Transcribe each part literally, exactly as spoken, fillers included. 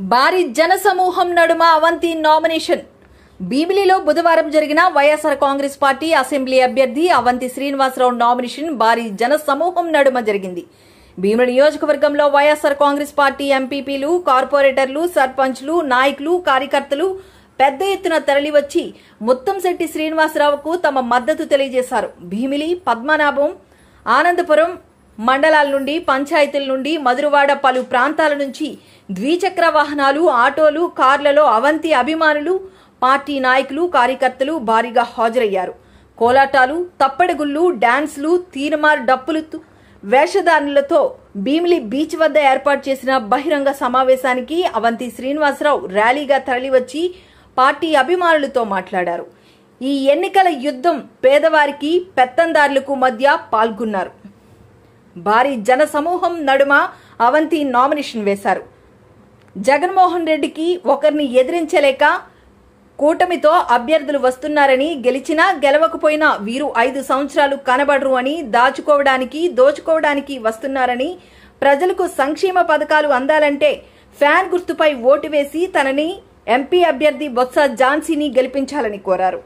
భారీ జనసమూహం నడుమ అవంతి నామినేషన్. భీమిలిలో బుధవారం జరిగిన వైఎస్ఆర్ కాంగ్రెస్ పార్టీ అసెంబ్లీ అభ్యర్థి అవంతి శ్రీనివాసరావు నామినేషన్ భారీ జనసమూహం నడుమ జరిగింది. భీమిలి నియోజకవర్గంలో వైఎస్ఆర్ కాంగ్రెస్ పార్టీ ఎంపీపీలు, కార్పొరేటర్లు, సర్పంచ్లు, నాయకులు, కార్యకర్తలు పెద్ద ఎత్తున తరలివచ్చి ముత్తంశెట్టి శ్రీనివాసరావుకు తమ మద్దతు తెలియజేశారు. భీమిలి, పద్మనాభం, ఆనందపురం మండలాల నుండి, పంచాయతీల నుండి, మధురవాడ పలు ప్రాంతాల నుంచి ద్విచక్ర వాహనాలు, ఆటోలు, కార్లలో అవంతి అభిమానులు, పార్టీ నాయకులు, కార్యకర్తలు భారీగా హాజరయ్యారు. కోలాటాలు, తప్పెడగుళ్లు, డాన్స్లు, తీర్మార్ డప్పులు వేషధారణలతో భీమిలి బీచ్ వద్ద ఏర్పాటు చేసిన బహిరంగ సమావేశానికి అవంతి శ్రీనివాసరావు ర్యాలీగా తరలివచ్చి పార్టీ అభిమానులతో మాట్లాడారు. ఈ ఎన్నికల యుద్ధం పేదవారికి, పెత్తందారులకు మధ్య పాల్గొన్నారు. భారీ జన సమూహం నడుమ అవంతి నామినేషన్ వేశారు. జగన్మోహన్ రెడ్డికి ఒకరిని ఎదిరించలేక కూటమితో అభ్యర్థులు వస్తున్నారని, గెలిచినా గెలవకపోయినా వీరు ఐదు సంవత్సరాలు కనబడరు అని, దాచుకోవడానికి దోచుకోవడానికి వస్తున్నారని, ప్రజలకు సంక్షేమ పథకాలు అందాలంటే ఫ్యాన్ గుర్తుపై ఓటు వేసి తనని ఎంపీ అభ్యర్థి బొత్స ఝాన్సీని గెలిపించాలని కోరారు.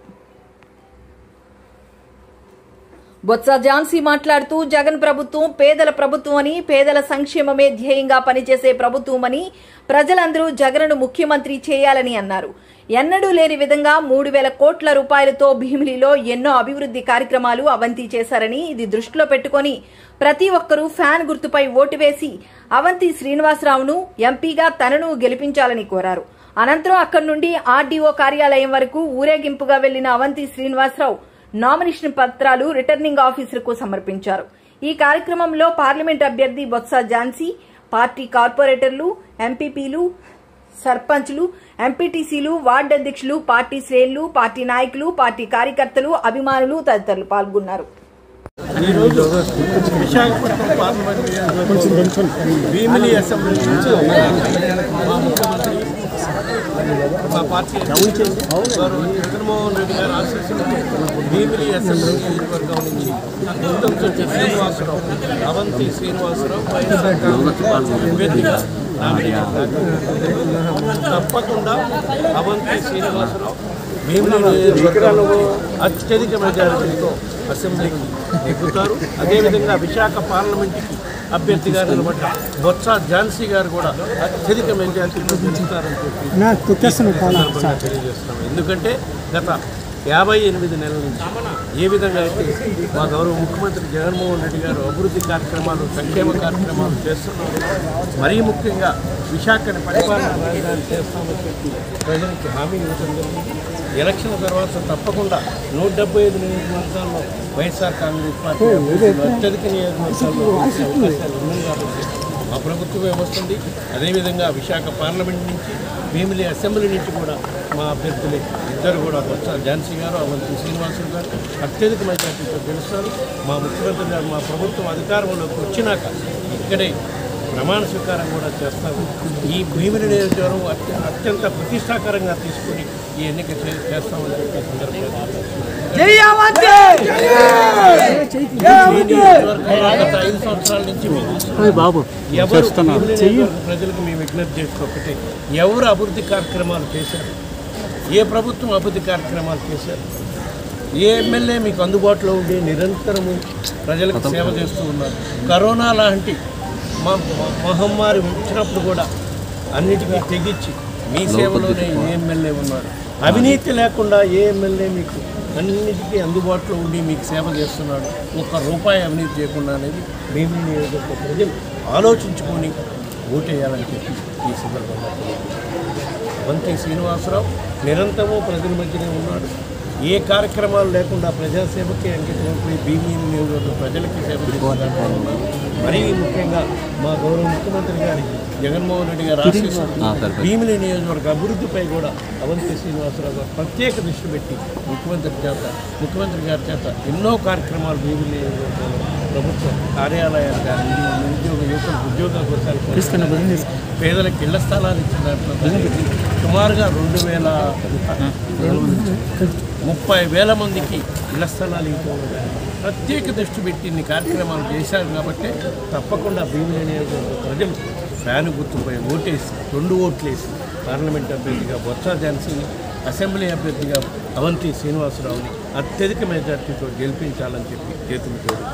బొత్స ఝాన్సీ మాట్లాడుతూ జగన్ ప్రభుత్వం పేదల ప్రభుత్వం అని, పేదల సంక్షేమమే ధ్యేయంగా పనిచేసే ప్రభుత్వం అని, ప్రజలందరూ జగన్ను ముఖ్యమంత్రి చేయాలని అన్నారు. ఎన్నడూ లేని విధంగా మూడు వేల కోట్ల రూపాయలతో భీమిలిలో ఎన్నో అభివృద్ధి కార్యక్రమాలు అవంతి చేశారని, ఇది దృష్టిలో పెట్టుకుని ప్రతి ఒక్కరూ ఫ్యాన్ గుర్తుపై ఓటు వేసి అవంతి శ్రీనివాసరావును ఎంపీగా తనను గెలిపించాలని కోరారు. అనంతరం అక్కడి నుండి ఆర్డీఓ కార్యాలయం వరకు ఊరేగింపుగా వెళ్లిన అవంతి శ్రీనివాసరావు నామినేషన్ పత్రాలు రిటర్నింగ్ ఆఫీసర్కు సమర్పించారు. ఈ కార్యక్రమంలో పార్లమెంట్ అభ్యర్థి బొత్స ఝాన్సీ, పార్టీ కార్పొరేటర్లు, ఎంపీపీలు, సర్పంచ్లు, ఎంపీటీసీలు, వార్డు అధ్యక్షులు, పార్టీ శ్రేణులు, పార్టీ నాయకులు, పార్టీ కార్యకర్తలు, అభిమానులు తదితరులు పాల్గొన్నారు. విశాఖపట్నం పార్లమెంట్ భీమిలి అసెంబ్లీ నుంచి మా పార్టీ జగన్మోహన్ రెడ్డి గారు ఆశీస్సులు భీమిలి అసెంబ్లీ నియోజకవర్గం నుంచి ముత్తంశెట్టి శ్రీనివాసరావు, అవంతి శ్రీనివాసరావు వైఎస్ఆర్ కాంగ్రెస్ పార్టీ అభ్యర్థిగా తప్పకుండా అవంతి శ్రీనివాసరావు భీమిలి నియోజకవర్గంలో అత్యధిక మెజారిటీతో అసెంబ్లీకి ఎక్కుతారు. అదేవిధంగా విశాఖ పార్లమెంటుకి అభ్యర్థిగా నిలబడ్డ బొత్స ఝాన్సీ గారు కూడా అత్యధిక మెజారిటీతో గెలుస్తారని చెప్పి తెలియజేస్తున్నాం. ఎందుకంటే గత యాభై ఎనిమిది నెలల నుంచి ఏ విధంగా అయితే మా గౌరవ ముఖ్యమంత్రి జగన్మోహన్ రెడ్డి గారు అభివృద్ధి కార్యక్రమాలు, సంక్షేమ కార్యక్రమాలు చేస్తున్నారు. మరీ ముఖ్యంగా విశాఖని పరిపాలన రాజధాని చేస్తామని చెప్పి ప్రజలకు హామీ ఇవ్వడం జరిగింది. ఎలక్షన్ తర్వాత తప్పకుండా నూట డెబ్బై ఐదు నియోజకవర్గాల్లో వైఎస్ఆర్ కాంగ్రెస్ పార్టీ అత్యధిక నియోజకవర్గాల్లో అవకాశాలు ఉన్నాయి కాబట్టి మా ప్రభుత్వమే వస్తుంది. అదేవిధంగా విశాఖ పార్లమెంట్ నుంచి, భీమిలి అసెంబ్లీ నుంచి కూడా మా అభ్యర్థులు ఇద్దరు కూడా బొత్స ఝాన్సీ గారు, అవంతి శ్రీనివాసరావు గారు అత్యధిక మెజార్టీతో గెలుస్తారు. మా ముఖ్యమంత్రి గారు మా ప్రభుత్వం అధికారంలోకి వచ్చినాక ఇక్కడే ప్రమాణ స్వీకారం కూడా చేస్తాము. ఈ భీమిలి నియోజకవర్గం అత్య అత్యంత ప్రతిష్టాకరంగా తీసుకుని ఈ ఎన్నిక చేస్తామని చెప్పే సందర్భంగా గత ఐదు సంవత్సరాల నుంచి ఎవరు ప్రజలకు మేము విజ్ఞప్తి చేసుకోకపోతే ఎవరు అభివృద్ధి కార్యక్రమాలు చేశారు, ఏ ప్రభుత్వం అభివృద్ధి కార్యక్రమాలు చేశారు, ఏ ఎమ్మెల్యే మీకు అందుబాటులో ఉండి నిరంతరము ప్రజలకు సేవ చేస్తూ ఉన్నారు. కరోనా లాంటి మా మహమ్మారి వచ్చినప్పుడు కూడా అన్నిటికీ తెగించి మీ సేవలోనే ఏ ఎమ్మెల్యే ఉన్నాడు. అవినీతి లేకుండా ఏ ఎమ్మెల్యే మీకు అన్నిటికీ అందుబాటులో ఉండి మీకు సేవ చేస్తున్నాడు, ఒక్క రూపాయి అవినీతి చేయకుండా అనేది భీమిలి నియోజకవర్గ ప్రజలు ఆలోచించుకొని ఓటేయాలని చెప్పి ఈ సందర్భంగా అవంతి శ్రీనివాసరావు నిరంతరము ప్రజల మధ్యనే ఉన్నాడు. ఏ కార్యక్రమాలు లేకుండా ప్రజాసేవకే అంకితమైపోయి భీమిలి నియోజకవర్గ ప్రజలకి సేవ చేస్తున్నారు. మరీ ముఖ్యంగా మా గౌరవ ముఖ్యమంత్రి గారి జగన్మోహన్ రెడ్డి గారు ఆశీస్సులు భీమిలి నియోజకవర్గ అభివృద్ధిపై కూడా అవంతి శ్రీనివాసరావు గారు ప్రత్యేక దృష్టి పెట్టి ముఖ్యమంత్రి చేత ముఖ్యమంత్రి గారి చేత ఎన్నో కార్యక్రమాలు భీమిలి నియోజకవర్గంలో ప్రభుత్వ కార్యాలయాలు కానీ, నిరుద్యోగ యువకులకు ఉద్యోగాల కోసం పేదలకు ఇళ్ల స్థలాలు ఇచ్చిన సుమారుగా రెండు వేల ముప్పై వేల మందికి ఇళ్ల స్థలాలు ఇవ్వడం ప్రత్యేక దృష్టి పెట్టి ఇన్ని కార్యక్రమాలు చేశారు. కాబట్టి తప్పకుండా భీమిలి నియోజకవర్గ ప్రజలు ఫ్యాను గుర్తుపై ఓటేసి రెండు ఓట్లేసి పార్లమెంట్ అభ్యర్థిగా బొత్స ఝాన్సీని, అసెంబ్లీ అభ్యర్థిగా అవంతి శ్రీనివాసరావుని అత్యధిక మెజార్టీతో గెలిపించాలని చెప్పి చేతులు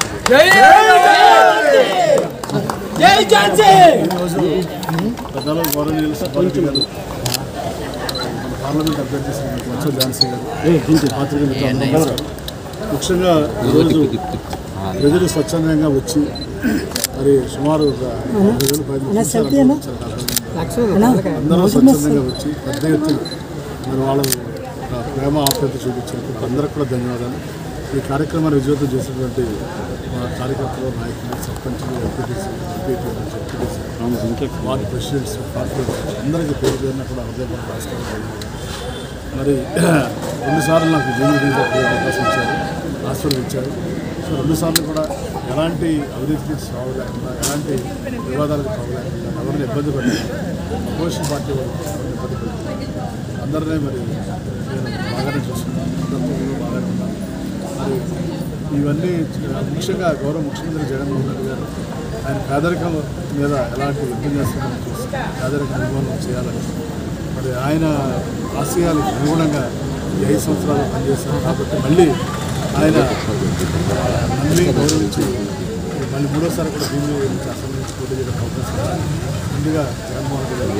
జోడించారు. పార్లమెంట్ అభ్యర్థి శ్రీ బొత్స ఝాన్సీ గారు పాత్రికేయులు ముఖ్యంగా ఈరోజు ప్రజలు స్వచ్ఛందంగా వచ్చి మరి సుమారు ఒక వేల పది అందరూ స్వచ్ఛందంగా వచ్చి పెద్ద ఎత్తున మరి వాళ్ళు ప్రేమ ఆప్యాయత చూపించారు. అందరికి కూడా ధన్యవాదాలు. ఈ కార్యక్రమాన్ని విజయవంతం చేసినటువంటి మా కార్యకర్తలు, నాయకులు, సర్పంచులు, ఎంపీటీసీ, ఎంపీటీలు, జెడ్పీటీసీ, వార్డు ప్రెసిడెంట్స్, పార్టీ అందరికీ పేరు పేరున కూడా హృదయపూర్వక నమస్కారాలు. మరి రెండుసార్లు నాకు భీమిలి అవకాశం ఇచ్చారు, ఆశీర్వదించారు. సో రెండుసార్లు కూడా ఎలాంటి అవినీతికి సాగు లేకుండా, ఎలాంటి వివాదాలకు సాగు లేకుండా, ఎవరిని ఇబ్బంది పెట్టకుండా, అపోజిషన్ పార్టీ వాళ్ళు ఎవరిని ఇబ్బంది పెట్టకుండా అందరినీ మరి నేను బాగానే చూస్తున్నాను. అందరితో బాగానే ఉన్నాను. మరి ఇవన్నీ ముఖ్యంగా గౌరవ ముఖ్యమంత్రి జగన్మోహన్ రెడ్డి గారు ఆయన పేదరికం మీద ఎలాంటి యుద్ధం చేస్తున్నారని చూసి పేదరిక నిర్మూలన చేయాలని మరి ఆయన ఆశయాలకు అనుగుణంగా ఈ ఐదు సంవత్సరాలు పనిచేశారు. కాబట్టి మళ్ళీ ఆయన మళ్ళీ గౌరవించి మళ్ళీ మూడోసారి కూడా భీమిలి నుంచి అసెంబ్లీ నుంచి పోటీ చేయడం అవకాశం ముందుగా జగన్మోహన్ రెడ్డి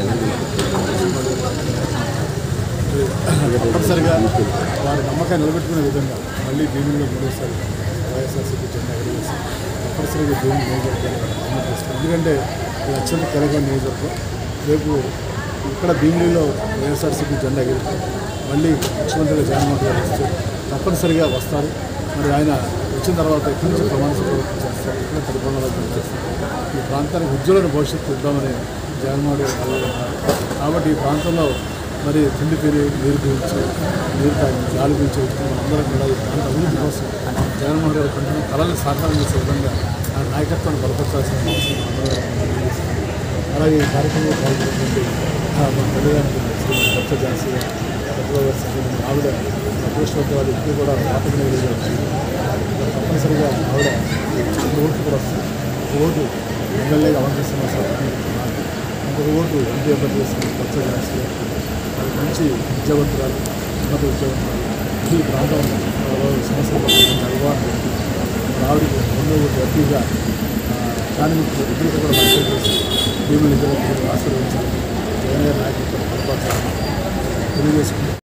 గారు తప్పనిసరిగా వారి నమ్మకాన్ని నిలబెట్టుకునే విధంగా మళ్ళీ భీమిలిలో మూడోసారి వైఎస్ఆర్సీపీ జెండా ఎగరవేసి తప్పనిసరిగా భీమిలి నియోజకవర్గాన్ని అమలు చేస్తారు. ఎందుకంటే ఇది అత్యంత కీలకమైన నియోజకవర్గం. రేపు ఇక్కడ భీమిలిలో వైఎస్ఆర్సీపీ జెండా ఎగిరితే మళ్ళీ ముఖ్యమంత్రిగా జగన్మోహన్ రెడ్డి గారు వస్తే తప్పనిసరిగా వస్తారు. మరి ఆయన వచ్చిన తర్వాత ఇక్కడి నుంచి ప్రమాణ స్వీకారం చేస్తారు, ఇక్కడ పరిపాలన చేస్తారు. ఈ ప్రాంతానికి ఉజ్వలమైన భవిష్యత్తు ఇద్దామని జగన్మోహన్ రెడ్డి గారు కాబట్టి ఈ ప్రాంతంలో మరి తిండి తిరిగి నీరు పీల్చి నీరు తాగి గాలి పీల్చే అందరం కూడా ఈ ప్రాంత అభివృద్ధి కోసం జగన్మోహన్ రెడ్డి కొంచెం కళలను సాకారం చేసే విధంగా ఆ నాయకత్వాన్ని బలపరచాల్సిన అవసరం అందరూ. అలాగే ఈ కార్యక్రమంలో పాల్గొన్నటువంటి మా తల్లిదండ్రులు శ్రీ బొత్స ఝాన్సీ గారు, ఆవిడ అదృష్టవంత వాళ్ళు ఎక్కువ కూడా పాపకు తప్పనిసరిగా ఆవిడ ఓట్లు కూడా వస్తుంది. ఒక ఓటు ఎమ్మెల్యేగా అవకాశం సార్, ఇంకొక ఓటు ఎంపీ అభ్యర్థి చేసిన బొత్స ఝాన్సీ గారు అది మంచి విద్యావంతురాలు, ఉన్నత విద్యావంతురాలు, ఈ ప్రాంతం సమస్యలు నిర్వహణ ఆవిడకి రెండో ఓటు ఎంపీగా కానీ ఇద్దరికి కూడా మంచి చేసి భీమిలి నిధులకు ఆశీర్వదించాలి. జగన్ గారి నాయకత్వం పరిపాలించాలని తెలియజేసుకుంటారు.